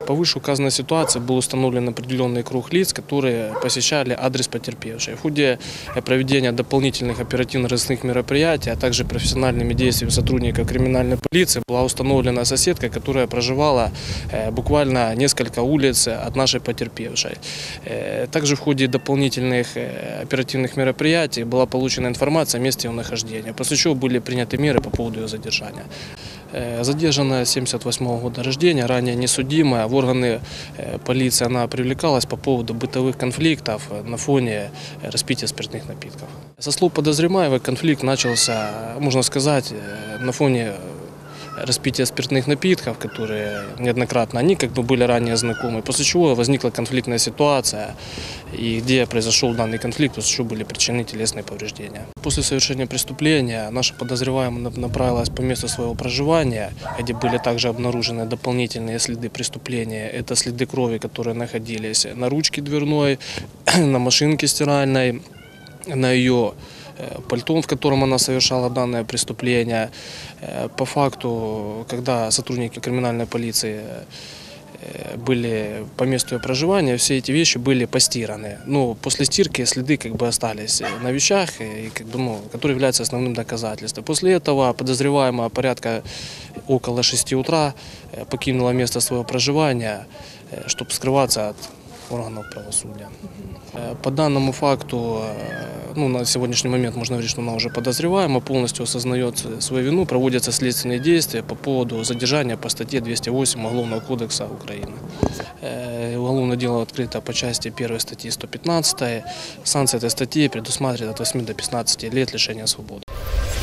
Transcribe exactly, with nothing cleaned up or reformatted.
По вышеуказанной ситуации был установлен определенный круг лиц, которые посещали адрес потерпевшей. В ходе проведения дополнительных оперативно-розыскных мероприятий, а также профессиональными действиями сотрудников криминальной полиции была установлена соседка, которая проживала буквально несколько улиц от нашей потерпевшей. Также в ходе дополнительных оперативных мероприятий была получена информация о месте ее нахождения, после чего были приняты меры по поводу ее задержания. Задержанная семьдесят восьмого года рождения, ранее несудимая, в органы полиции она привлекалась по поводу бытовых конфликтов на фоне распития спиртных напитков. Со слов подозреваемого, конфликт начался, можно сказать, на фоне распития спиртных напитков, которые неоднократно они как бы были ранее знакомы, после чего возникла конфликтная ситуация, и где произошел данный конфликт, после чего были причинены телесные повреждения. После совершения преступления наша подозреваемая направилась по месту своего проживания, где были также обнаружены дополнительные следы преступления. Это следы крови, которые находились на ручке дверной, на машинке стиральной, на ее пальто, в котором она совершала данное преступление. По факту, когда сотрудники криминальной полиции были по месту ее проживания, все эти вещи были постираны. Но после стирки следы как бы остались на вещах, и, как бы, ну, которые являются основным доказательством. После этого подозреваемая порядка около шести утра покинула место своего проживания, чтобы скрываться от органов правосудия. По данному факту, ну, на сегодняшний момент можно говорить, что она уже подозреваема, полностью осознает свою вину, проводятся следственные действия по поводу задержания по статье двести восемь Уголовного кодекса Украины. Уголовное дело открыто по части первой статьи сто пятнадцать. Санкция этой статьи предусматривает от восьми до пятнадцати лет лишения свободы.